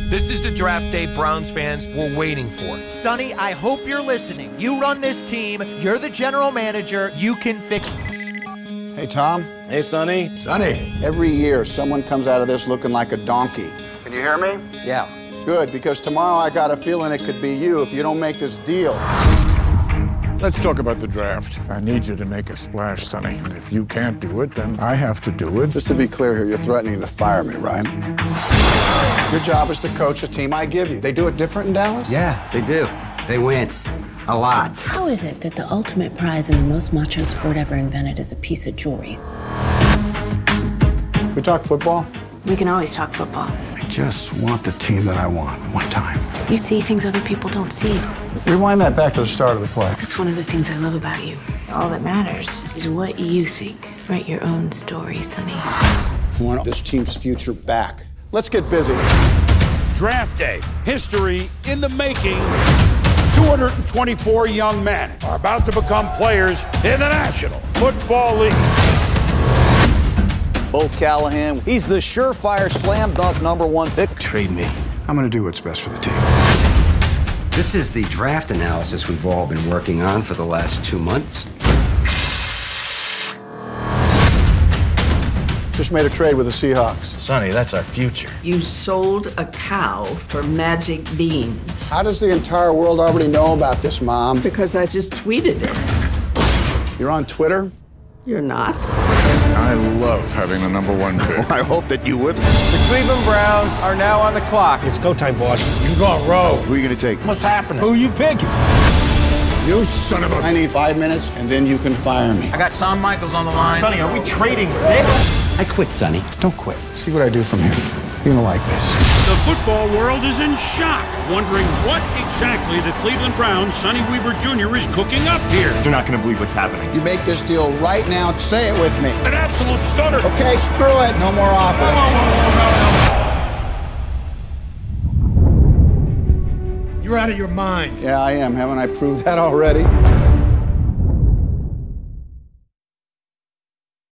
This is the draft day Browns fans were waiting for. Sonny, I hope you're listening. You run this team. You're the general manager. You can fix it. Hey, Tom. Hey, Sonny. Sonny. Every year, someone comes out of this looking like a donkey. Can you hear me? Yeah. Good, because tomorrow I got a feeling it could be you if you don't make this deal. Let's talk about the draft. I need you to make a splash, Sonny. And if you can't do it, then I have to do it. Just to be clear here, you're threatening to fire me, right? Your job is to coach a team I give you. They do it different in Dallas? Yeah, they do. They win. A lot. How is it that the ultimate prize in the most macho sport ever invented is a piece of jewelry? We talk football? We can always talk football. I just want the team that I want, one time. You see things other people don't see. Rewind that back to the start of the play. That's one of the things I love about you. All that matters is what you think. Write your own story, Sonny. I want this team's future back. Let's get busy. Draft day, history in the making. 224 young men are about to become players in the National Football League. Bo Callahan, he's the surefire slam dunk #1 pick. Trade me. I'm going to do what's best for the team. This is the draft analysis we've all been working on for the last 2 months. Just made a trade with the Seahawks. Sonny, that's our future. You sold a cow for magic beans. How does the entire world already know about this, Mom? Because I just tweeted it. You're on Twitter? You're not. I love having the #1 pick. I hope that you would. The Cleveland Browns are now on the clock. It's go time, boss. You're going rogue. Who are you going to take? What's happening? Who you picking? You son of a... I need 5 minutes, and then you can fire me. I got Tom Michaels on the line. Sonny, are we trading 6? I quit, Sonny. Don't quit. See what I do from here. You're going to like this. The football world is in shock, wondering what exactly the Cleveland Browns' Sonny Weaver Jr. is cooking up here. You're not going to believe what's happening. You make this deal right now. Say it with me. An absolute stunner. Okay, screw it. No more offers. You're out of your mind. Yeah, I am. Haven't I proved that already?